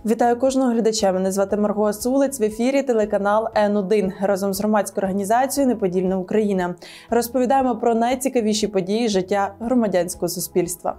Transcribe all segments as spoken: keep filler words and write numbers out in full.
Вітаю кожного глядача. Мене звати Марго Асулець. В ефірі телеканал Ен один. Разом з громадською організацією «Неподільна Україна» розповідаємо про найцікавіші події життя громадянського суспільства.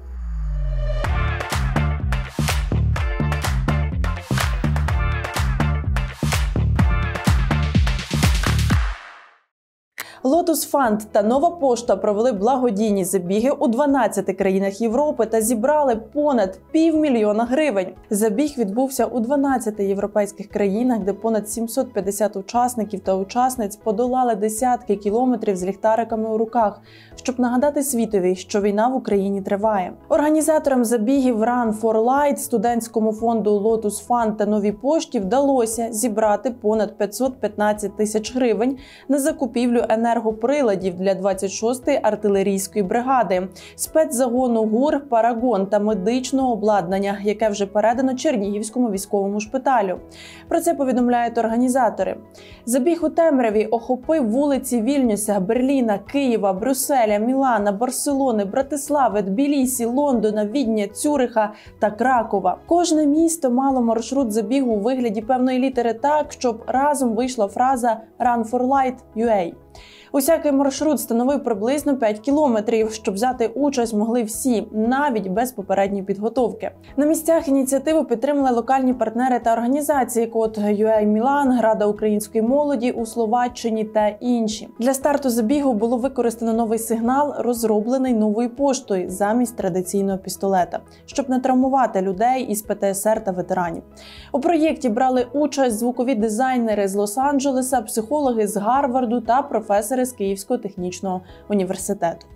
Lotus Fund та Нова Пошта провели благодійні забіги у дванадцяти країнах Європи та зібрали понад півмільйона гривень. Забіг відбувся у дванадцяти європейських країнах, де понад сімсот п'ятдесят учасників та учасниць подолали десятки кілометрів з ліхтариками у руках, щоб нагадати світові, що війна в Україні триває. Організаторам забігів Run for Light, студентському фонду Lotus Fund та Новій Пошті вдалося зібрати понад п'ятсот п'ятнадцять тисяч гривень на закупівлю енергії енергоприладів для двадцять шостої артилерійської бригади, спецзагону ГУР «Парагон» та медичного обладнання, яке вже передано Чернігівському військовому шпиталю. Про це повідомляють організатори. Забіг у темряві охопив вулиці Вільнюса, Берліна, Києва, Брюсселя, Мілана, Барселони, Братислави, Тбілісі, Лондона, Відня, Цюриха та Кракова. Кожне місто мало маршрут забігу у вигляді певної літери так, щоб разом вийшла фраза «Run for Light ю ей». Усякий маршрут становив приблизно п'ять кілометрів. Щоб взяти участь могли всі, навіть без попередньої підготовки. На місцях ініціативу підтримали локальні партнери та організації Код ю ей Мілан, Рада української молоді у Словаччині та інші. Для старту забігу було використано новий сигнал, розроблений Новою поштою замість традиційного пістолета, щоб не травмувати людей із пе те ес ер та ветеранів. У проєкті брали участь звукові дизайнери з Лос-Анджелеса, психологи з Гарварду та професори з Київського технічного університету.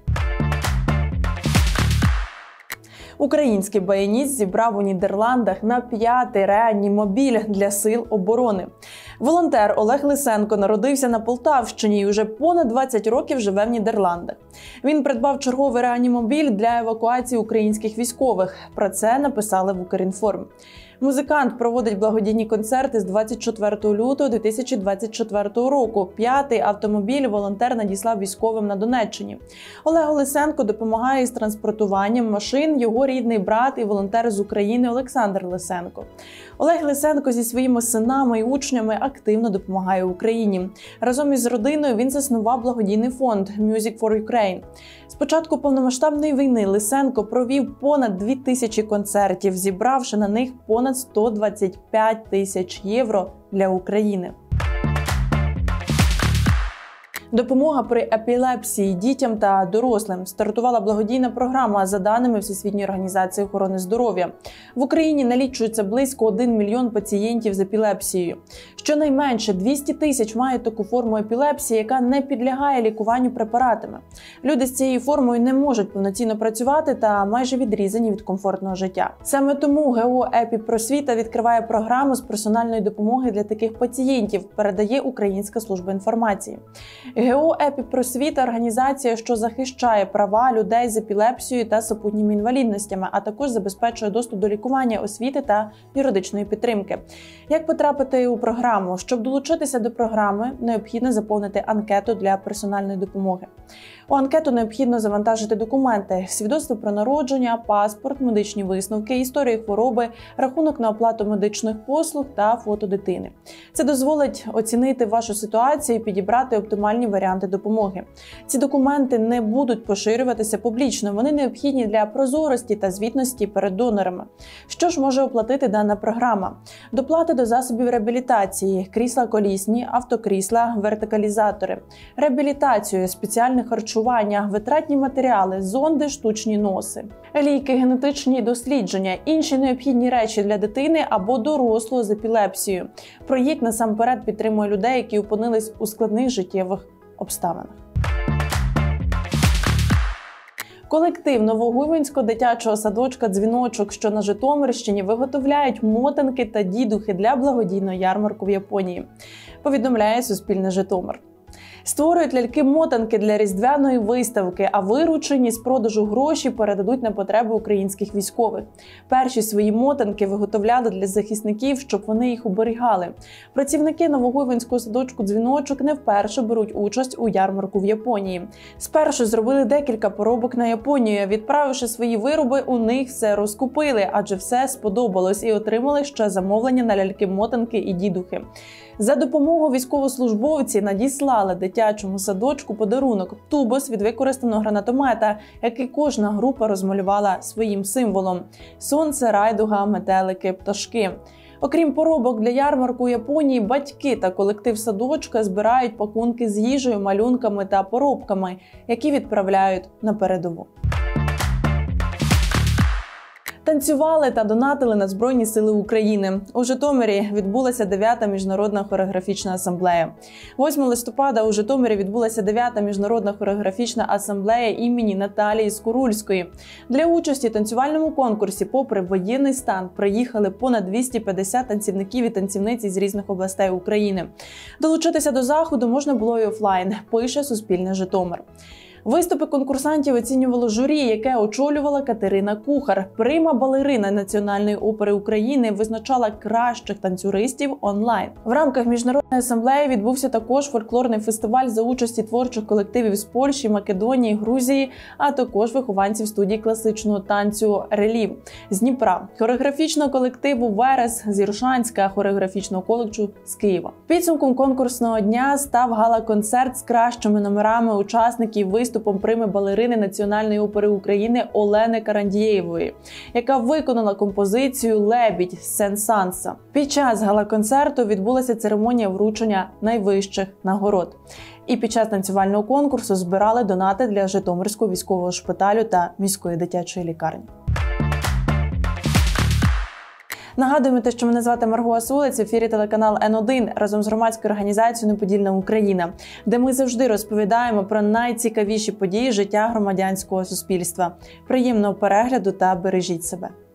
Український баяніст зібрав у Нідерландах на п'ятий реанімобіль для сил оборони. Волонтер Олег Лисенко народився на Полтавщині і вже понад двадцять років живе в Нідерландах. Він придбав черговий реанімобіль для евакуації українських військових. Про це написали в Укрінформ. Музикант проводить благодійні концерти з двадцять четвертого лютого дві тисячі двадцять четвертого року. П'ятий автомобіль волонтер надіслав військовим на Донеччині. Олегу Лисенко допомагає з транспортуванням машин його рідний брат і волонтер з України Олександр Лисенко. Олег Лисенко зі своїми синами і учнями активно допомагає Україні. Разом із родиною він заснував благодійний фонд Music for Ukraine. З початку повномасштабної війни Лисенко провів понад дві тисячі концертів, зібравши на них понад сто двадцять п'ять тисяч євро для України. Допомога при епілепсії дітям та дорослим. Стартувала благодійна програма за даними Всесвітньої організації охорони здоров'я. В Україні налічується близько один мільйон пацієнтів з епілепсією. Щонайменше двісті тисяч мають таку форму епілепсії, яка не підлягає лікуванню препаратами. Люди з цією формою не можуть повноцінно працювати та майже відрізані від комфортного життя. Саме тому ГО «Епіпросвіта» відкриває програму з персональної допомоги для таких пацієнтів, передає Українська служба інформації. ГО «Епіпросвіта» – організація, що захищає права людей з епілепсією та супутніми інвалідностями, а також забезпечує доступ до лікування, освіти та юридичної підтримки. Як потрапити у програму? Щоб долучитися до програми, необхідно заповнити анкету для персональної допомоги. У анкету необхідно завантажити документи – свідоцтво про народження, паспорт, медичні висновки, історію хвороби, рахунок на оплату медичних послуг та фото дитини. Це дозволить оцінити вашу ситуацію і підібрати оптимальні варіанти допомоги. Ці документи не будуть поширюватися публічно, вони необхідні для прозорості та звітності перед донорами. Що ж може оплатити дана програма? Доплати до засобів реабілітації, крісла колісні, автокрісла, вертикалізатори, реабілітацію, спеціальне харчування, витратні матеріали, зонди, штучні носи, ліки, генетичні дослідження, інші необхідні речі для дитини або дорослого з епілепсією. Проєкт насамперед підтримує людей, які опинились у складних життєвих обставинах. Колектив Новогуйвинського дитячого садочка «Дзвіночок», що на Житомирщині, виготовляють мотанки та дідухи для благодійного ярмарку в Японії, повідомляє Суспільне Житомир. Створюють ляльки-мотанки для різдвяної виставки, а виручені з продажу гроші передадуть на потреби українських військових. Перші свої мотанки виготовляли для захисників, щоб вони їх оберігали. Працівники Новогойвинського садочку «Дзвіночок» не вперше беруть участь у ярмарку в Японії. Спершу зробили декілька поробок на Японію. Відправивши свої вироби, у них все розкупили, адже все сподобалось, і отримали ще замовлення на ляльки-мотанки і дідухи. За допомогою військовослужбовці надіслали дитячому садочку подарунок – тубус від використаного гранатомета, який кожна група розмалювала своїм символом – сонце, райдуга, метелики, пташки. Окрім поробок для ярмарку у Японії, батьки та колектив садочка збирають пакунки з їжею, малюнками та поробками, які відправляють на передову. Танцювали та донатили на Збройні сили України. У Житомирі відбулася дев'ята міжнародна хореографічна асамблея. восьмого листопада у Житомирі відбулася дев'ята міжнародна хореографічна асамблея імені Наталії Скурульської. Для участі в танцювальному конкурсі, попри воєнний стан, приїхали понад двісті п'ятдесят танцівників і танцівниць із різних областей України. Долучитися до заходу можна було і офлайн, пише Суспільне Житомир. Виступи конкурсантів оцінювало журі, яке очолювала Катерина Кухар. Прима-балерина Національної опери України визначала кращих танцюристів онлайн. В рамках міжнародної асамблеї відбувся також фольклорний фестиваль за участі творчих колективів з Польщі, Македонії, Грузії, а також вихованців студії класичного танцю «Релів» з Дніпра, хореографічного колективу «Верес» з Іршанська, хореографічного коледжу з Києва. Підсумком конкурсного дня став гала-концерт з кращими номерами учасників виступу виступом прими-балерини Національної опери України Олени Карандієвої, яка виконала композицію «Лебідь» з Сен-Санса. Під час гала-концерту відбулася церемонія вручення найвищих нагород. І під час танцювального конкурсу збирали донати для Житомирського військового шпиталю та міської дитячої лікарні. Нагадуємо те, що мене звати Марго Асулець, в ефірі телеканал Ен один разом з громадською організацією «Неподільна Україна», де ми завжди розповідаємо про найцікавіші події життя громадянського суспільства. Приємного перегляду та бережіть себе.